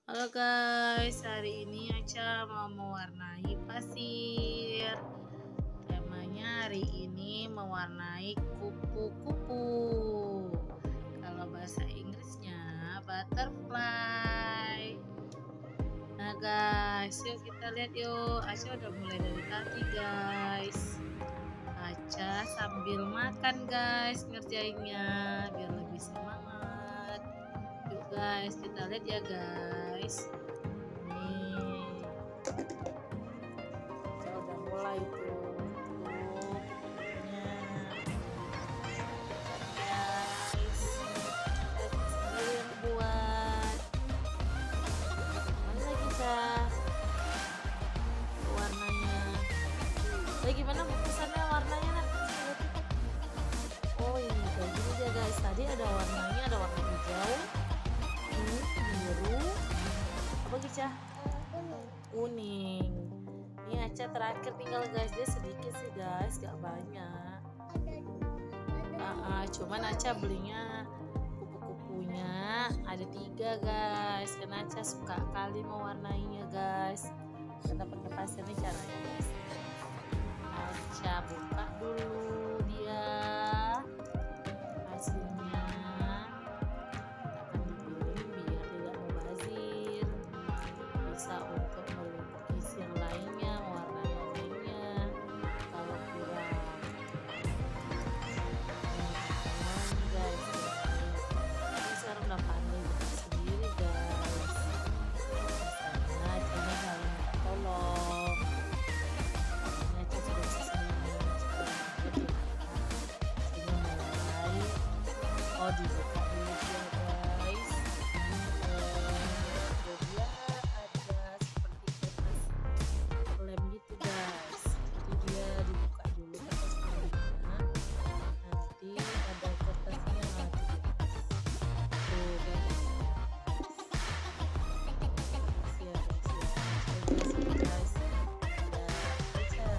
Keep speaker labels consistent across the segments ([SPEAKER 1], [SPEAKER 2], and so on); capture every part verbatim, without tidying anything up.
[SPEAKER 1] Halo guys, hari ini Aca mau mewarnai pasir. Temanya hari ini mewarnai kupu-kupu. Kalau bahasa Inggrisnya butterfly. Nah guys, yuk kita lihat yuk. Aca udah mulai dari tadi guys. Aca sambil makan guys ngerjainnya biar lebih semangat. Yuk guys, kita lihat ya guys. Nih, Aca udah mulai tuh. Tuh kupu-kupunya. Guys, Aca sendiri yang buat. Mana lagi Cah? Warnanya. Kayak gimana pesannya warnanya nak? Oh ini kayak gini dia guys. Tadi ada warnanya, ada warna hijau, ini biru, apa Gica? Kuning. Ini Aca terakhir tinggal guys, dia sedikit sih guys, gak banyak. Uh, uh, cuman Aca belinya kupu-kupunya ada tiga guys, karena Aca suka kali mewarnainya guys. Karena pakai pasirnya caranya guys. Aca buka dulu dia hasilnya. Kita akan dipiling biar tidak mubazir, bisa untuk melukis yang lainnya, warna yang lainnya kalau kurang. Ini guys, ini sekarang udah pandai buka sendiri guys. Misalnya Acanya kalau minta tolong, ini Aca sudah bisa sendiri. Ini mulai, oh dibuka dulu ya guys. Eh, dia ada seperti kertas lem gitu guys, jadi dia dibuka dulu kertas lemnya, nanti ada kertasnya lagi tuh guys. Siap siap guys, ada Ica,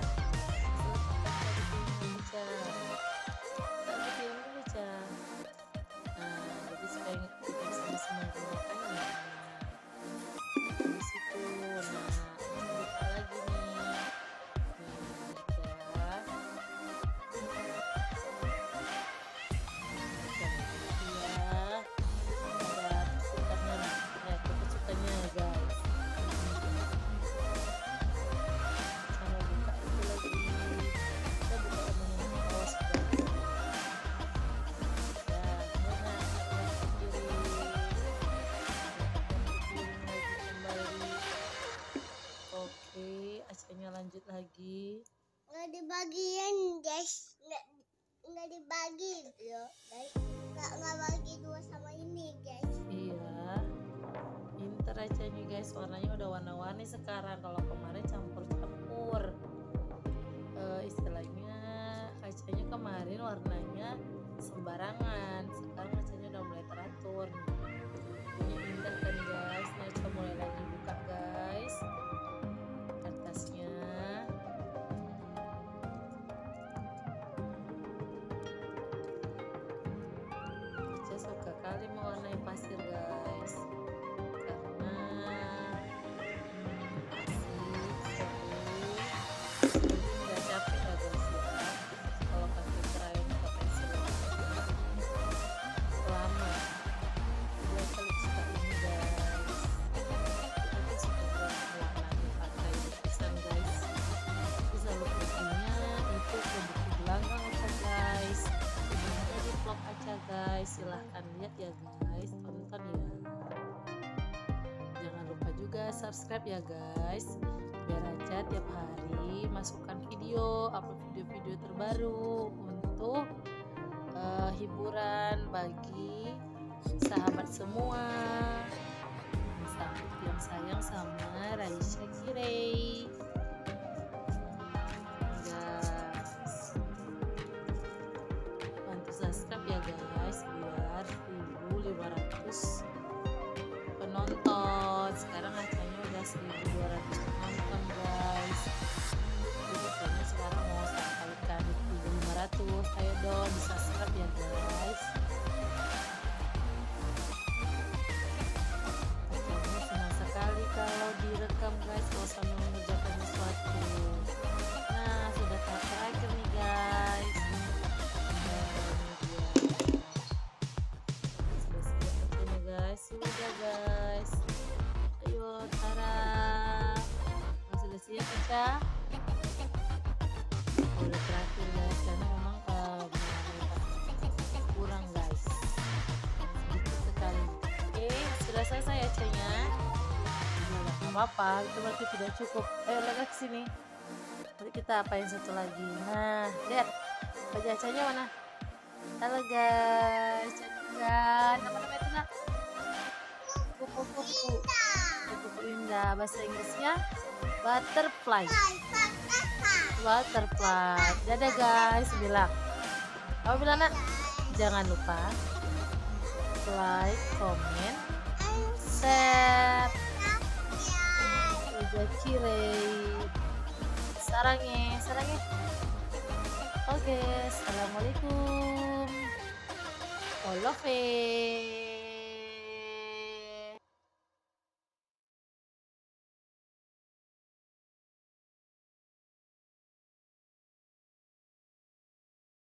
[SPEAKER 1] Ica, kita film dulu Ica. Nah jadi supaya kita bisa menggunakannya di situ. Nah ini buka lagi nih, nih ada ya, ada tusukannya, ya tusukannya guys. Sama buka itu lagi, kita buka temannya di bawah sudah. Ya, mana yang kiri, yang lagi kembali. Oke, Acanya lanjut lagi.
[SPEAKER 2] Nggak dibagiin guys, nggak nggak dibagi loh guys, nggak nggak bagi dua sama ini guys.
[SPEAKER 1] Iya, pinter Acanya guys, warnanya udah warna-warni sekarang. Kalau kemarin campur-campur. Eh, istilahnya Acanya kemarin warnanya sembarangan, sekarang Acanya udah mulai teratur nih. Ini indah kan guys. Nah, Aca mulai lagi buka guys kertasnya. Aca suka kali mewarnai pasir guys, karena hmm, asik, seru, jadi nggak capek ya guys ya. Kalau pakai krayon atau pensil lama, dia kali suka ini guys. Kita suka buat mewarnai pakai lukisan guys. Bisa lukisnya itu produk gelanggang Aca guys. Ada di vlog Aca guys, silahkan lihat ya guys, tonton ya. Jangan lupa juga subscribe ya guys, biar Aca tiap hari masukkan video, upload video-video terbaru untuk uh, hiburan bagi sahabat semua. Sahabat yang sayang sama Raisya Kirei. Guys, bantu subscribe ya guys, biar seribu lima ratus penonton. Sekarang Acanya udah seribu dua ratus penonton guys. Jadi kayaknya sekarang mau sampai kan seribu lima ratus. Ayo dong di subscribe ya guys. Acanya senang Acanya. Nggak apa-apa, itu berarti tidak cukup. Ayo lihat ke sini. Nanti kita apain satu lagi. Nah, lihat baju Acanya mana? Halo guys, cantik kan? Apa namanya itu nak? Kupu-kupu. Kupu indah. Bahasa Inggrisnya butterfly. Butterfly. Dadah guys, bilang. Kamu bilang nak? Jangan lupa like, comment, share. Udah cirei. Sarangnya, sarangnya. Oke, assalamualaikum. Olofe.